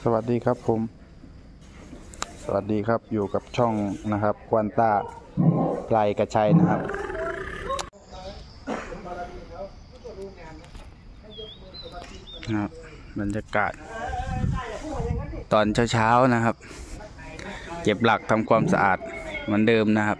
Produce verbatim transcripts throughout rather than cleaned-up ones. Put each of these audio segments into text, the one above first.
วัสดีครับผมสวัสดีครับอยู่กับช่องนะครับควันต้าปลายกระชัยนะครับนะครับบรรยากาศตอนเช้าๆนะครับเก็บหลักทำความสะอาดเหมือนเดิมนะครับ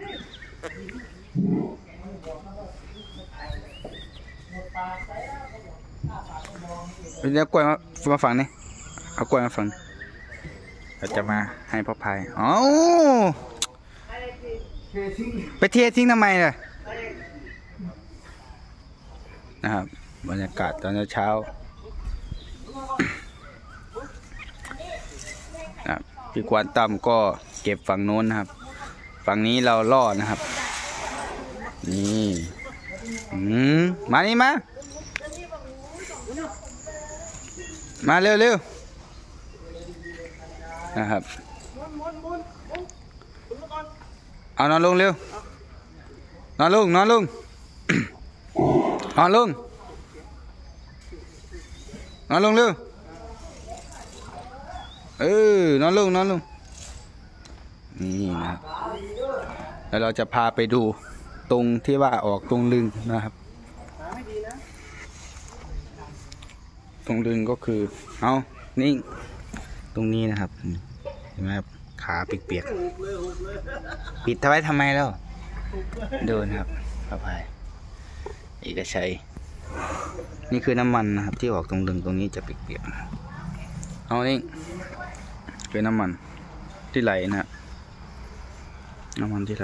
เดี๋ยวกล้วยมามาฝั่งนี้เอากล้วยมาฝั่งเราจะมาให้พ่อพายอ๋อไปเททิ้งทำไมล่ะนะครับบรรยากาศตอนเช้านะครับพี่กวนตั้มก็เก็บฝั่งโน้นนะครับฝั่งนี้เราล่อนะครับนี่อืมมานี่มามาเร็วๆนะครับเอานอนลงเร็วนอนลงนอนลงนอนลงนอนลงเร็วเออนอนลงนอนลงนี่นะครับแล้วเราจะพาไปดูตรงที่ว่าออกตรงลึงนะครับตรงลึงก็คือเอานี่ตรงนี้นะครับเห็นไหมครับขาเปียกๆปิดไว้ทำไมแล้วเดินครับพ่อพายเอกชัยนี่คือน้ำมันนะครับที่ออกตรงลึงตรงนี้จะเปียกๆเอานี่เป็นน้ำมันที่ไหลนะครับน้ำมันที่ไหล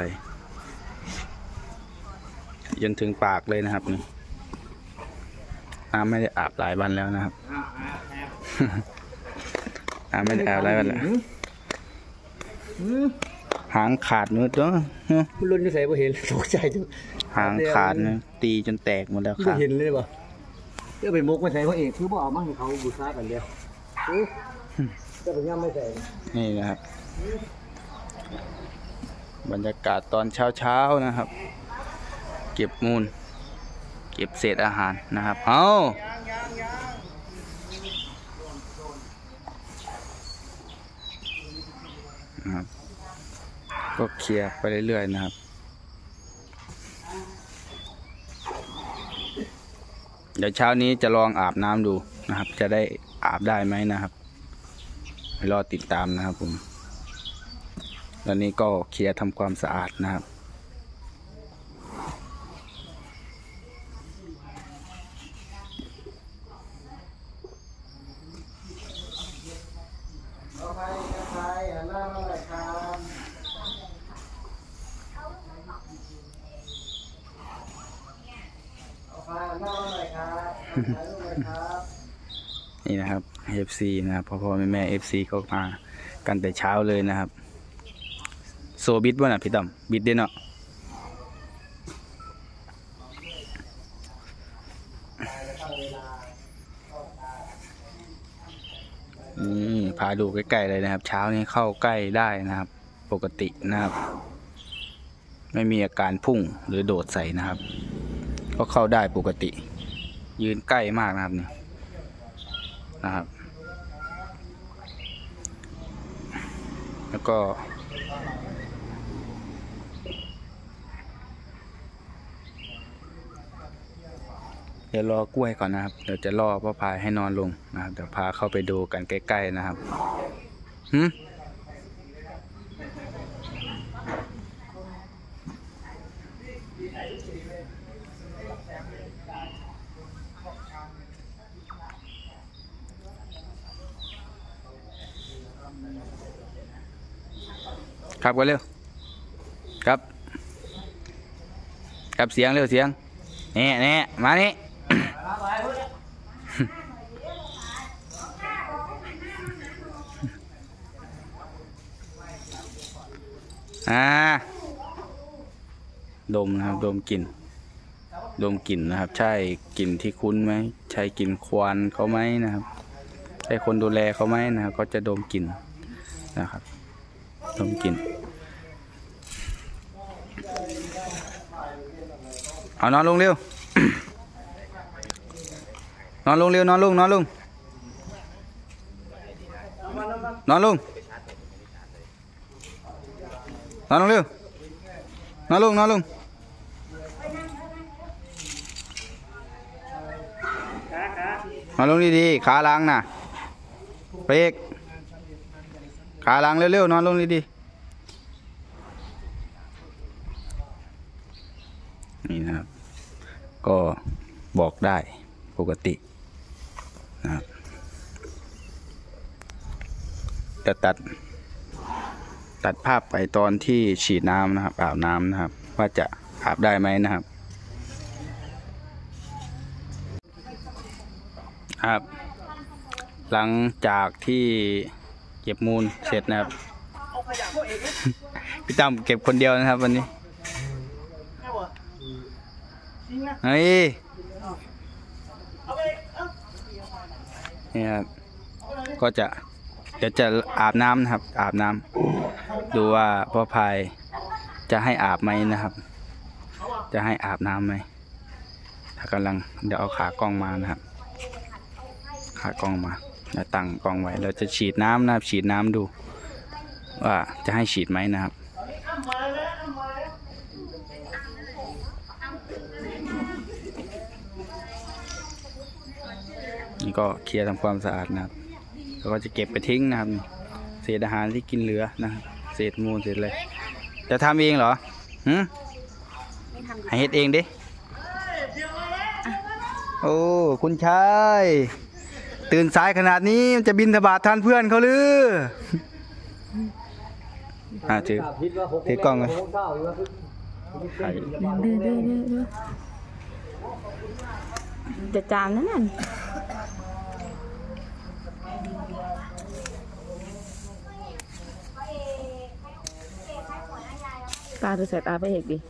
ยันถึงปากเลยนะครับนี่น้ำไม่ได้อาบหลายวันแล้วนะครับน้ำไม่ได้อาบหลายวันแล้วหางขาดนู้นตัวมันลุ้นจะใส่บ่เห็นตกใจจังหางขาดนะตีจนแตกหมดแล้วครับเห็นเลยป่ะเพื่อไปมกไม่ใส่เพราะเอกคือบ่เอามาให้เขาบูชากันเดียวจะไปย่ำไม่ใส่นี่นะครับบรรยากาศตอนเช้าๆนะครับเก็บมูลเก็บเศษอาหารนะครับเอานะครับก็เคลียร์ไปเรื่อยๆนะครับเดี๋ยวเช้านี้จะลองอาบน้ำดูนะครับจะได้อาบได้ไหมนะครับรอติดตามนะครับผมตอนนี้ก็เคลียร์ทำความสะอาดนะครับนี่นะครับ เอฟ ซี นะครับพ่อพ่อแม่แม่ เอฟ ซี ก็มากันแต่เช้าเลยนะครับโซบิดบ่น่ะพี่ตั้มบิดเด้เนาะนี่พาดูใกล้ๆเลยนะครับเช้านี้เข้าใกล้ได้นะครับปกตินะครับไม่มีอาการพุ่งหรือโดดใส่นะครับก็เข้าได้ปกติยืนใกล้มากนะครับนี่นะครับแล้วก็เดี๋ยวรอกล้วยก่อนนะครับเดี๋ยวจะล่อพ่อพายให้นอนลงนะครับเดี๋ยวพาเข้าไปดูกันใกล้ๆนะครับหืมครับกันเร็วครับครับเสียงเร็วเสียงแน่แน่มานี่อ่าดมนะครับดมกลิ่นดมกลิ่นนะครับใช่กลิ่นที่คุ้นไหมใช่กลิ่นควันเขาไหมนะครับใช่คนดูแลเขาไหมนะครับก็จะดมกลิ่นนะครับดมกลิ่นเอานอนลงเร็วนอนลงเร็วนอนลงนอนลงมันน้ำนอนลงนอนลงเร็วนอนลงนอนลงนอนลงดีๆขาล้างน่ะเบรกขาล้างเร็วๆนอนลงดีๆนี่นะครับก็บอกได้ปกตินะครับจะตัดตัดภาพไปตอนที่ฉีดน้ำนะครับอาบน้ำนะครับว่าจะอาบได้ไหมนะครับครับหลังจากที่เก็บมูลเสร็จนะครับพี่ตั้มเก็บคนเดียวนะครับวันนี้เฮ้ยนี่ครับก็จะเดี๋ยวจะอาบน้ำนะครับอาบน้ำดูว่าพ่อพายจะให้อาบไหมนะครับ จะให้อาบน้ำไหมถ้ากำลังเดี๋ยวเอาขากล้องมานะครับขากล้องมาแล้วตั้งกล้องไว้เราจะฉีดน้ำนะครับฉีดน้ำดูว่าจะให้ฉีดไหมนะครับนี่ก็เคลียร์ทำความสะอาดนะครับแล้วก็จะเก็บไปทิ้งนะครับเศษอาหารที่กินเหลือนะครับเศษมูลเศษอะไรจะทำเองเหรอหืมให้เฮ็ดเองดิโอ้คุณชายตื่นสายขนาดนี้จะบินทบาททานเพื่อนเขาหรืออ่าถือถือกล้องเลยจะจามนั่นน่ะตาดูสายตาไปเอกดิ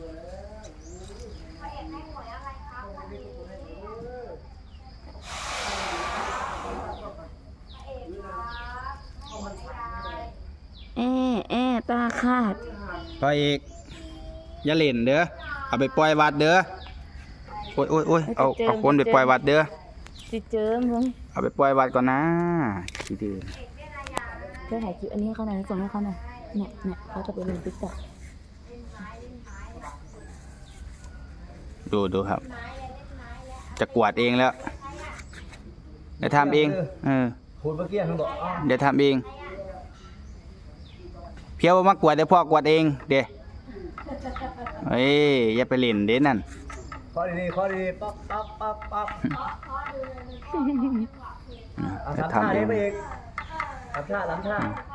แอแอตาขาดพออีกอย่าเล่นเด้อเอาไปปล่อยวัดเด้อโอ้ยโอ้ยโอ้ยเอาเอาคนไปปล่อยวัดเด้อจิเจอมึงเอาไปปล่อยวัดก่อนนะคิดดีเพื่อถ่ายคลิปอันนี้ให้เขาหน่อยส่งให้เขาหน่อยเนี่ยเนี่ยเขาจะไปลงติ๊กต็อกดูดูครับจะกวาดเองแล้วเดี๋ยวทำเองเออพูดเมื่อกี้เขาบอกเดี๋ยวทำเองเพียวมากวาดเดี๋ยวพ่อกวาดเองเดี๋ยวเฮ้ยอย่าไปเล่นเด้นั่นขอดีๆขอดีๆปั๊บปั๊บปั๊บปั๊บเอาเดี๋ยวทำท่าทำเอได้งไหมเอกทำท่าทำท่า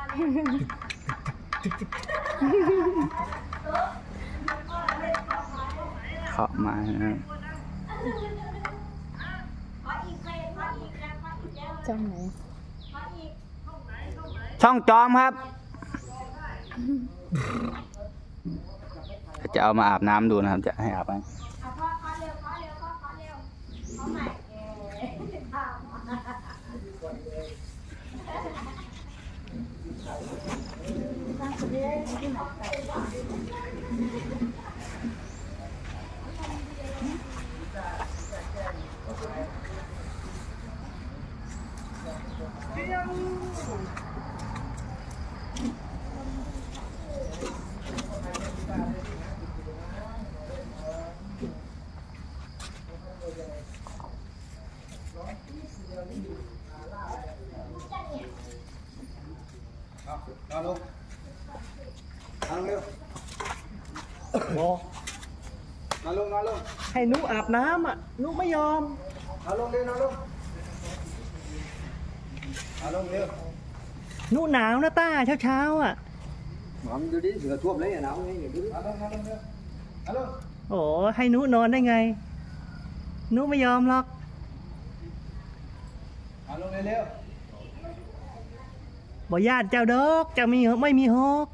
เข้ามานะครับจ้องไหนช่องจอมครับจะเอามาอาบน้ำดูนะครับจะให้อาบไหมนอนลงนอนลงเร็วโอ้นอนลงนอนลงให้นุอาบน้ำอ่ะนุไม่ยอมนอนลงเร็วนอนลงนอนลงเร็วนุหนาวนะต้าเช้าเช้าอ่ะหมอมดูดิเสือท่วมเลยอ่ะหนาวไงเดี๋ยวดูนอนลงนอนลงเร็ว นอนลงโอ้ให้นุนอนได้ไงนุไม่ยอมหรอกนอนลงเร็วบ่ญาติเจ้าดอกเจ้ามีเหรอไม่มีหอก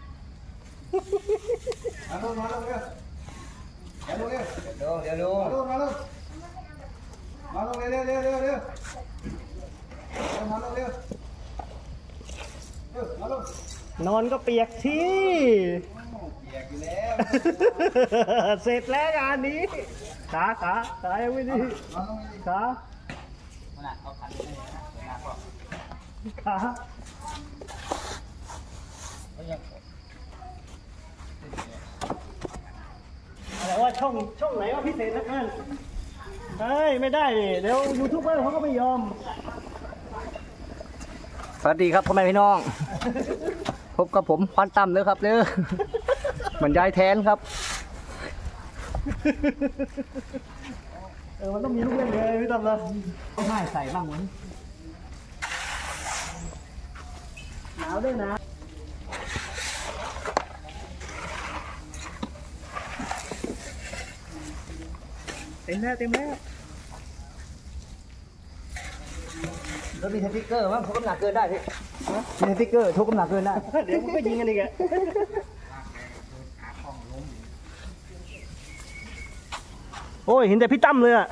นอนลงนอนลงเร็วนอนลงเร็วเดี๋ยวเดี๋ยวดูนอนลงนอนลงนอนลงเร็วเร็วเร็วเร็วเร็วนอนลงเร็วเร็วนอนลงนอนก็เปียกสิเปียกอยู่แล้วเสร็จแล้วงานนี้ขาขาขายังไม่ดีนอนลงดีขาขนาดเอาขันให้นะเวลาก็ขาอะไรว่าช่องช่องไหนว่าพิเศษนักนั่นเฮ้ยไม่ได้ดิเดี๋ยวยูทูบเบอร์เขาก็ไม่ยอมสวัสดีครับพ่อแม่พี่น้องพบกับผมปันตั้มเลยครับเด้อเหมือนยายแทนครับเออมันต้องมีลูกเล่นเลยพี่ตั้มนะต้องให้ใส่บ้างเหมือนหนาวด้วยนะเต็มแล้วเต็มแล้วแล้วมีสติ๊กเกอร์มั้งทุกน้ำหนักเกินได้พี่มีสติ๊กเกอร์ทุกน้ำหนักเกินได้เดี๋ยวมันก็ยิงกันอีกอะโอ้ยเห็นแต่พี่ตั้มเลยอะ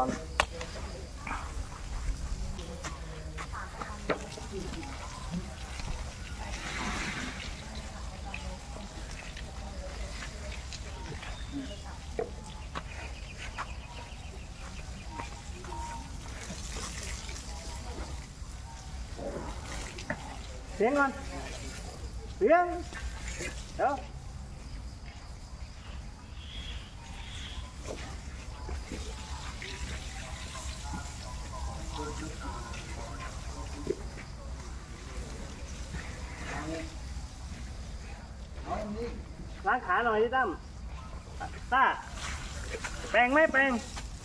เสียงก่อนเสียงเดี๋ยวล้างขาหน่อยพี่ตั้มต้าแปรงไหมแปรง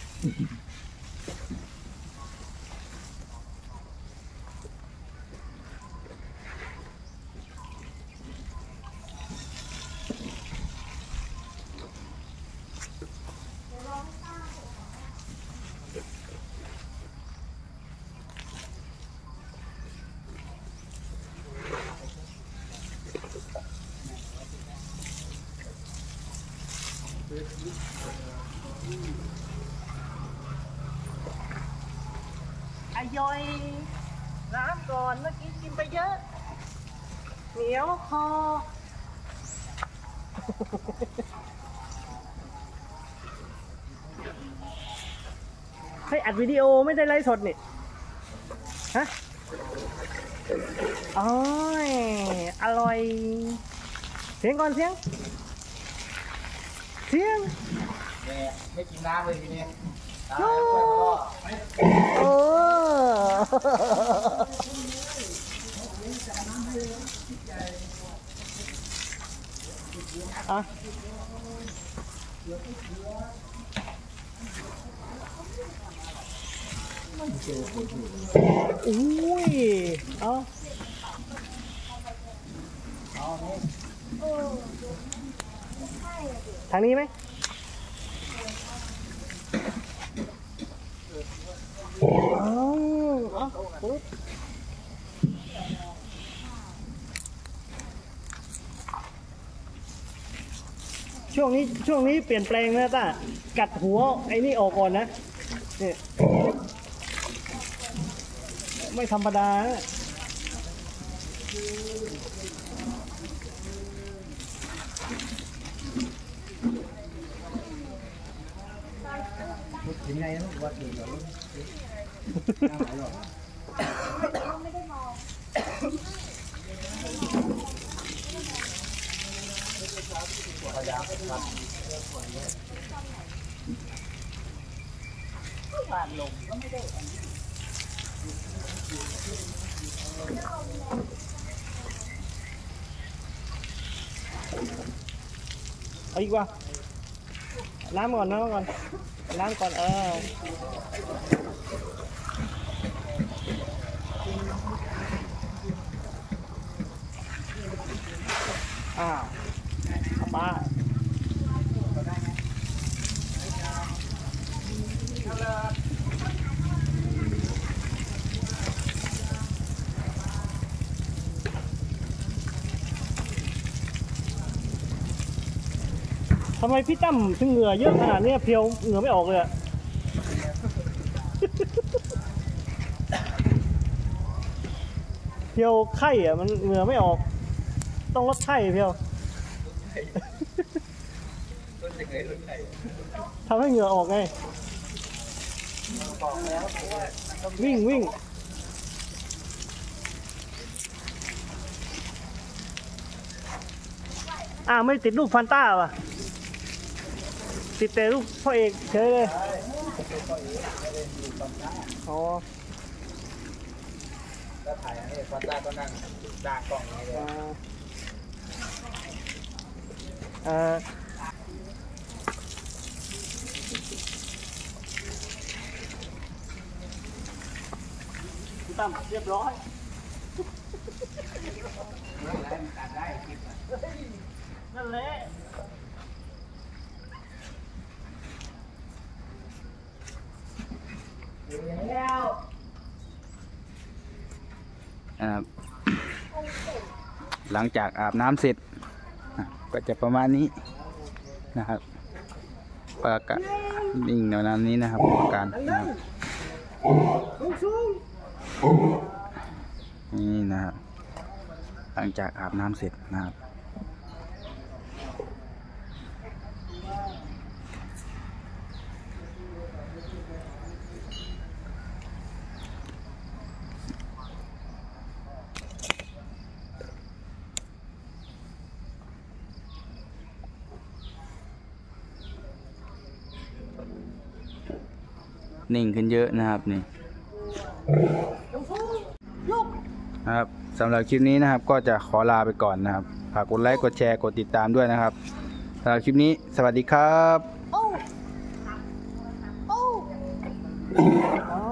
อร่อยน้ำก่อนเมื่อกี้กินไปเยอะเหนียวคอให้อัดวิดีโอไม่ได้ไลฟ์สดนี่ฮะโอ้ยอร่อยเสียงก่อนเสียงเสียงไม่กินน้ำเลยทีนี้โอ้โอ้อะอุ้ยเอาทางนี้ไหมช่วงนี้ช่วงนี้เปลี่ยนแปลงนะต้ากัดหัวไอ้นี่ออกก่อนนะนี่ไม่ธรรมดากินไงลูกวัดอยู่เหรอไม่ได้มองบาดลงก็ไม่ได้เอาอีกว่าน้ำก่อนน้ำก่อนน้ำก่อนเอออ้าวป้าทำไมพี่ตั้มถึงเหงื่อเยอะขนาดนี้เพียวเหงื่อไม่ออกเลยอะเพียวไข้อะมันเหงื่อไม่ออกต้องลดไข้เพียวทำให้เหงื่อออกไงวิ่งวิ่งอ้าวไม่ติดรูปฟันต้าว่ะติดแต่รูปพ่อเอกเฉยเลยอ๋อแล้วถ่ายอันนี้ฟันต้าก็นั่งด่ากล้องนี้เลยเอ่อตั้มเรียบร้อยนั่นแหละแล้วนะครับหลังจากอาบน้ำเสร็จก็จะประมาณนี้นะครับปากกานิ่งแนวนั้นนี้นะครับอาการนะครับนี่นะครับหลังจากอาบน้ำเสร็จนะครับนิ่งขึ้นเยอะนะครับนี่นะครับสำหรับคลิปนี้นะครับก็จะขอลาไปก่อนนะครับฝากกดไลค์กดแชร์กดติดตามด้วยนะครับสำหรับคลิปนี้สวัสดีครับโอ้โอ้อ๋อ